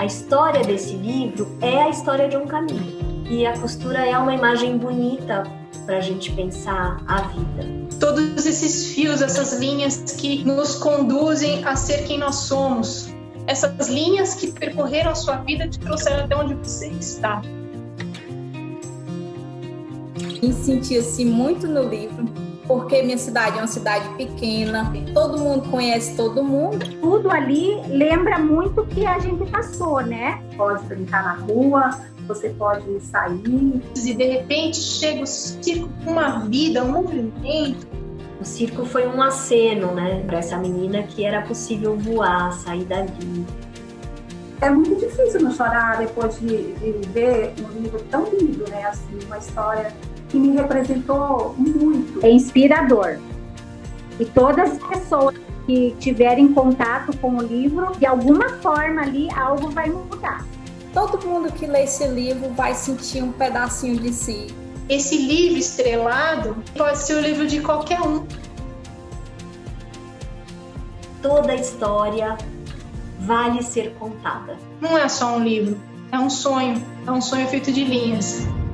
história desse livro é a história de um caminho. E a costura é uma imagem bonita para a gente pensar a vida. Todos esses fios, essas linhas que nos conduzem a ser quem nós somos. Essas linhas que percorreram a sua vida te trouxeram até onde você está. Me senti assim muito no livro, porque minha cidade é uma cidade pequena, todo mundo conhece todo mundo. Tudo ali lembra muito o que a gente passou, né? Pode brincar na rua, você pode sair. E de repente chega o circo com uma vida, um movimento. O circo foi um aceno, né, para essa menina que era possível voar, sair dali. É muito difícil não chorar depois de ver um livro tão lindo, né? Assim, uma história que me representou muito. É inspirador. E todas as pessoas que tiverem contato com o livro, de alguma forma ali, algo vai mudar. Todo mundo que lê esse livro vai sentir um pedacinho de si. Esse livro estrelado pode ser o livro de qualquer um. Toda história vale ser contada. Não é só um livro, é um sonho feito de linhas.